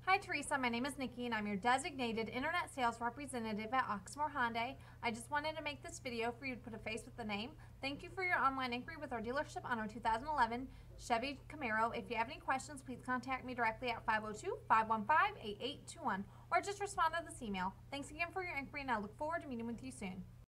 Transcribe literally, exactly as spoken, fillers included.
Hi Teresa, my name is Nikki and I'm your designated internet sales representative at Oxmoor Hyundai. I just wanted to make this video for you to put a face with the name. Thank you for your online inquiry with our dealership on our two thousand eleven Chevy Camaro. If you have any questions, please contact me directly at five oh two, five one five, eight eight two one or just respond to this email. Thanks again for your inquiry and I look forward to meeting with you soon.